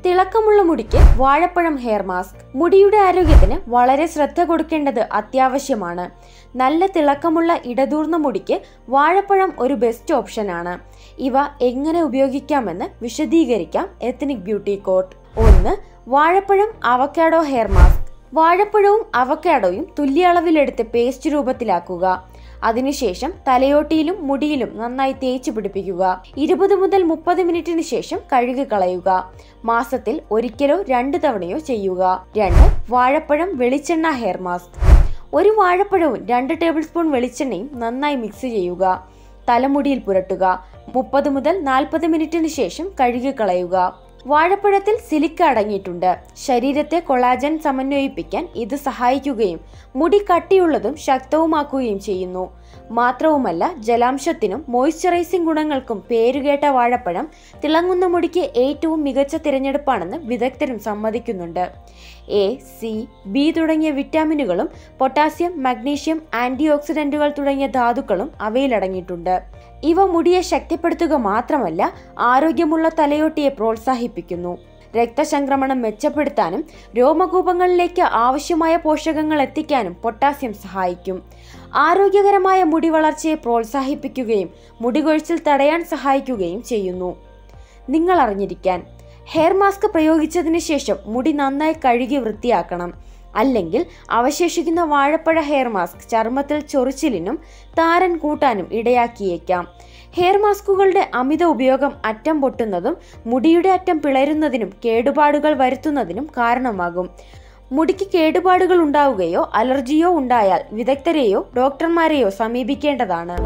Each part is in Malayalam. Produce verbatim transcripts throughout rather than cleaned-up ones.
തിളക്കമുള്ള മുടിക്ക് വാഴപ്പഴം ഹെയർ മാസ്ക്. മുടിയുടെ ആരോഗ്യത്തിന് വളരെ ശ്രദ്ധ കൊടുക്കേണ്ടത് അത്യാവശ്യമാണ്. നല്ല തിളക്കമുള്ള ഇടതൂർന്ന മുടിക്ക് വാഴപ്പഴം ഒരു ബെസ്റ്റ് ഓപ്ഷനാണ്. ഇവ എങ്ങനെ ഉപയോഗിക്കാമെന്ന് വിശദീകരിക്കാം. Ethnic beauty code. ഒന്ന്, വാഴപ്പഴം അവക്കാഡോ ഹെയർ മാസ്ക്. വാഴപ്പഴവും അവക്കാഡോയും തുല്യ അളവിലെടുത്ത് പേസ്റ്റ് രൂപത്തിലാക്കുക. അതിനുശേഷം തലയോട്ടിയിലും മുടിയിലും നന്നായി തേച്ച് പിടിപ്പിക്കുക. ഇരുപത് മുതൽ മുപ്പത് മിനിറ്റിന് ശേഷം കഴുകി കളയുക. മാസത്തിൽ ഒരിക്കലോ രണ്ട് തവണയോ ചെയ്യുക. രണ്ട്, വാഴപ്പഴം വെളിച്ചെണ്ണ ഹെയർ മാസ്ക്. ഒരു വാഴപ്പഴവും രണ്ട് ടേബിൾ സ്പൂൺ വെളിച്ചെണ്ണയും നന്നായി മിക്സ് ചെയ്യുക. തലമുടിയിൽ പുരട്ടുക. മുപ്പത് മുതൽ നാൽപ്പത് മിനിറ്റിന് ശേഷം കഴുകി കളയുക. വാഴപ്പഴത്തിൽ സിലിക്ക അടങ്ങിയിട്ടുണ്ട്. ശരീരത്തെ കൊളാജൻ സമന്വയിപ്പിക്കാൻ ഇത് സഹായിക്കുകയും മുടി കട്ടിയുള്ളതും ശക്തവുമാക്കുകയും ചെയ്യുന്നു. മാത്രവുമല്ല, ജലാംശത്തിനും മോയ്സ്ചറൈസിംഗ് ഗുണങ്ങൾക്കും പേരുകേട്ട വാഴപ്പഴം തിളങ്ങുന്ന മുടിക്ക് ഏറ്റവും മികച്ച തിരഞ്ഞെടുപ്പാണെന്ന് വിദഗ്ധരും സമ്മതിക്കുന്നുണ്ട്. എ, സി, ബി തുടങ്ങിയ വിറ്റാമിനുകളും പൊട്ടാസ്യം, മഗ്നീഷ്യം, ആന്റി ഓക്സിഡന്റുകൾ തുടങ്ങിയ ധാതുക്കളും അവയിലടങ്ങിയിട്ടുണ്ട്. ഇവ മുടിയെ ശക്തിപ്പെടുത്തുക മാത്രമല്ല, ആരോഗ്യമുള്ള തലയോട്ടിയെ പ്രോത്സാഹിപ്പിക്കുന്നു. രക്തചംക്രമണം മെച്ചപ്പെടുത്താനും രോമകൂപങ്ങളിലേക്ക് ആവശ്യമായ പോഷകങ്ങൾ എത്തിക്കാനും പൊട്ടാസ്യം സഹായിക്കും. ആരോഗ്യകരമായ മുടി വളർച്ചയെ പ്രോത്സാഹിപ്പിക്കുകയും മുടി കൊഴിച്ചിൽ തടയാൻ സഹായിക്കുകയും ചെയ്യുന്നു. നിങ്ങൾ അറിഞ്ഞിരിക്കാൻ: ഹെയർ മാസ്ക് പ്രയോഗിച്ചതിന് ശേഷം മുടി നന്നായി കഴുകി വൃത്തിയാക്കണം. അല്ലെങ്കിൽ അവശേഷിക്കുന്ന വാഴപ്പഴ ഹെയർ മാസ്ക് ചർമ്മത്തിൽ ചൊറിച്ചിലിനും താരൻ കൂട്ടാനും ഇടയാക്കിയേക്കാം. ഹെയർ മാസ്കുകളുടെ അമിത ഉപയോഗം അറ്റം പൊട്ടുന്നതും മുടിയുടെ അറ്റം പിളരുന്നതിനും കേടുപാടുകൾ വരുത്തുന്നതിനും കാരണമാകും. മുടിക്ക് കേടുപാടുകൾ ഉണ്ടാവുകയോ അലർജിയോ ഉണ്ടായാൽ വിദഗ്ധരെയോ ഡോക്ടർമാരെയോ സമീപിക്കേണ്ടതാണ്.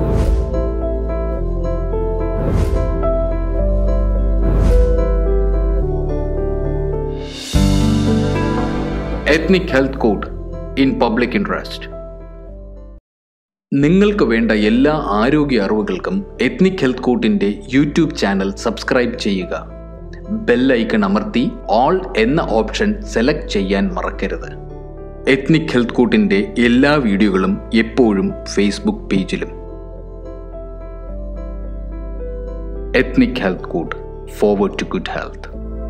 Ethnic health code in public interest. നിങ്ങൾക്ക് വേണ്ട എല്ലാ ആരോഗ്യ അറിവുകൾക്കും എത്നിക് ഹെൽത്ത് കോഡിന്റെ യൂട്യൂബ് ചാനൽ സബ്സ്ക്രൈബ് ചെയ്യുക. ബെൽ ഐക്കൺ അമർത്തി ഓൾ എന്ന ഓപ്ഷൻ സെലക്ട് ചെയ്യാൻ മറക്കരുത്. എത്നിക് ഹെൽത്ത് കോഡിന്റെ എല്ലാ വീഡിയോകളും എപ്പോഴും ഫേസ്ബുക്ക് പേജിലും. Ethnic health code, forward to good health.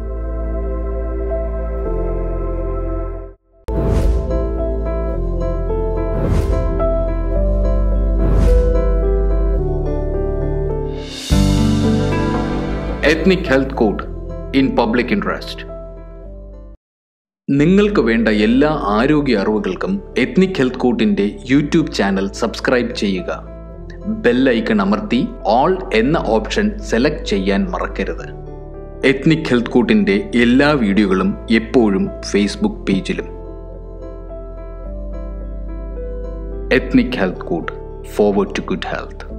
Ethnic health code in public interest. നിങ്ങൾക്ക് വേണ്ട എല്ലാ ആരോഗ്യ അറിവുകൾക്കും എത്നിക് ഹെൽത്ത് കോഡിന്റെ യൂട്യൂബ് ചാനൽ സബ്സ്ക്രൈബ് ചെയ്യുക. ബെൽ ഐക്കൺ അമർത്തി ഓൾ എന്ന ഓപ്ഷൻ സെലക്ട് ചെയ്യാൻ മറക്കരുത്. എത്നിക് ഹെൽത്ത് കോഡിന്റെ എല്ലാ വീഡിയോകളും എപ്പോഴും ഫേസ്ബുക്ക് പേജിലും. Ethnic health code, forward to good health.